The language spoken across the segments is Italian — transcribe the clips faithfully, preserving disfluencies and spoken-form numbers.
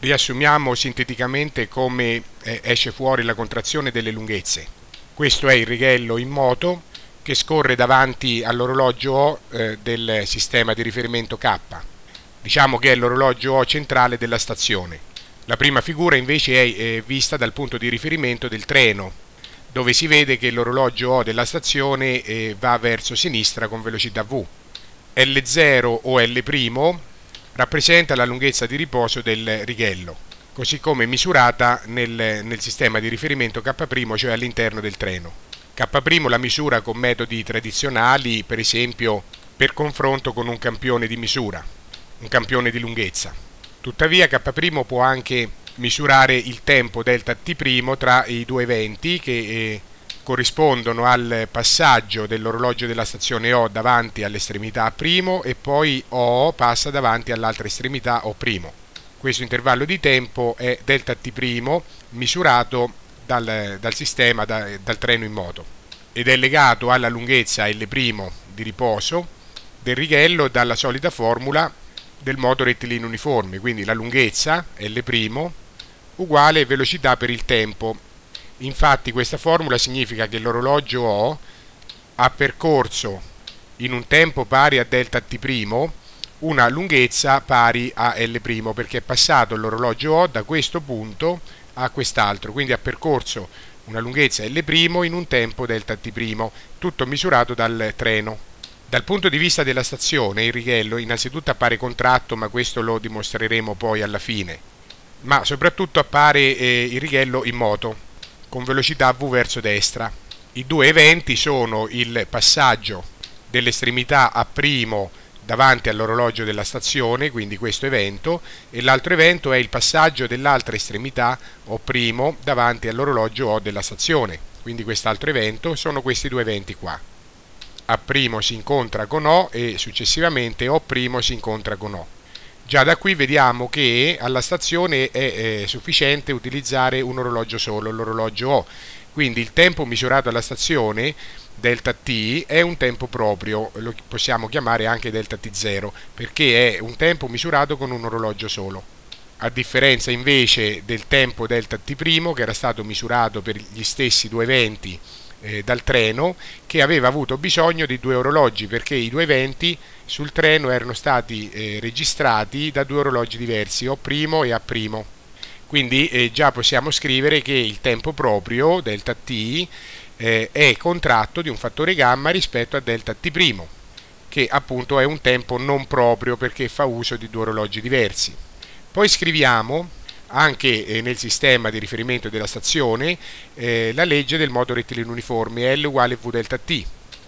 Riassumiamo sinteticamente come eh, esce fuori la contrazione delle lunghezze. Questo è il righello in moto che scorre davanti all'orologio O eh, del sistema di riferimento K. Diciamo che è l'orologio O centrale della stazione. La prima figura invece è eh, vista dal punto di riferimento del treno, dove si vede che l'orologio O della stazione eh, va verso sinistra con velocità V. L zero o L' rappresenta la lunghezza di riposo del righello, così come misurata nel, nel sistema di riferimento K', cioè all'interno del treno. K' la misura con metodi tradizionali, per esempio per confronto con un campione di misura, un campione di lunghezza. Tuttavia K' può anche misurare il tempo delta T' tra i due eventi che eh, corrispondono al passaggio dell'orologio della stazione O davanti all'estremità A' e poi O passa davanti all'altra estremità O'. Questo intervallo di tempo è delta T' misurato dal, dal sistema, da, dal treno in moto, ed è legato alla lunghezza L' di riposo del righello dalla solita formula del moto rettilineo uniforme, quindi la lunghezza L' uguale velocità per il tempo. Infatti questa formula significa che l'orologio O ha percorso in un tempo pari a delta T' una lunghezza pari a L', perché è passato l'orologio O da questo punto a quest'altro, quindi ha percorso una lunghezza L' in un tempo delta T', tutto misurato dal treno. Dal punto di vista della stazione il righello innanzitutto appare contratto, ma questo lo dimostreremo poi alla fine, ma soprattutto appare eh, il righello in moto con velocità V verso destra. I due eventi sono il passaggio dell'estremità A' davanti all'orologio della stazione, quindi questo evento, e l'altro evento è il passaggio dell'altra estremità O' davanti all'orologio O della stazione, quindi quest'altro evento. Sono questi due eventi qua. A' si incontra con O e successivamente O' si incontra con O. Già da qui vediamo che alla stazione è eh, sufficiente utilizzare un orologio solo, l'orologio O. Quindi il tempo misurato alla stazione, delta T, è un tempo proprio, lo possiamo chiamare anche delta T zero, perché è un tempo misurato con un orologio solo. A differenza invece del tempo delta T', che era stato misurato per gli stessi due eventi eh, dal treno, che aveva avuto bisogno di due orologi, perché i due eventi sul treno erano stati eh, registrati da due orologi diversi, O' e A'. Quindi eh, già possiamo scrivere che il tempo proprio, delta T, eh, è contratto di un fattore gamma rispetto a delta T', che appunto è un tempo non proprio perché fa uso di due orologi diversi. Poi scriviamo anche eh, nel sistema di riferimento della stazione eh, la legge del moto rettilineo uniforme, L uguale V delta T.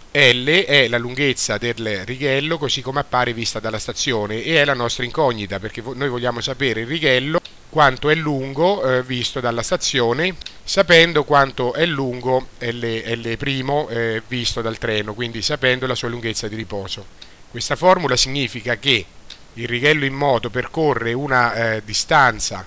L è la lunghezza del righello così come appare vista dalla stazione e è la nostra incognita, perché noi vogliamo sapere il righello quanto è lungo eh, visto dalla stazione, sapendo quanto è lungo L', L' eh, visto dal treno, quindi sapendo la sua lunghezza di riposo. Questa formula significa che il righello in moto percorre una eh, distanza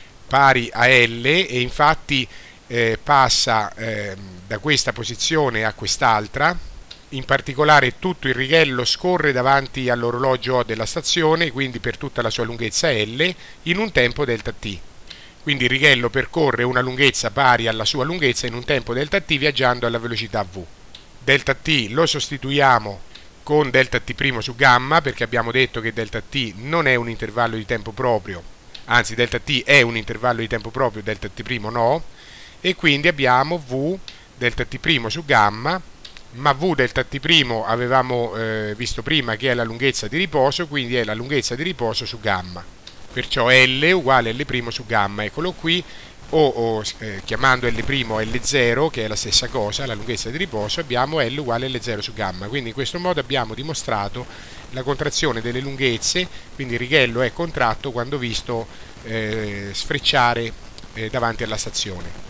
pari a L e infatti eh, passa eh, da questa posizione a quest'altra. In particolare tutto il righello scorre davanti all'orologio O della stazione, quindi per tutta la sua lunghezza L, in un tempo delta T. Quindi il righello percorre una lunghezza pari alla sua lunghezza in un tempo delta T viaggiando alla velocità V. Delta T lo sostituiamo con delta T' su gamma, perché abbiamo detto che delta T non è un intervallo di tempo proprio, anzi delta T è un intervallo di tempo proprio, delta T' no, e quindi abbiamo V delta T' su gamma, ma V delta T' avevamo eh, visto prima che è la lunghezza di riposo, quindi è la lunghezza di riposo su gamma. Perciò L uguale L' su gamma, eccolo qui, o, o eh, chiamando L' L zero, che è la stessa cosa, la lunghezza di riposo, abbiamo L uguale L zero su gamma. Quindi in questo modo abbiamo dimostrato la contrazione delle lunghezze, quindi il righello è contratto quando visto eh, sfrecciare eh, davanti alla stazione.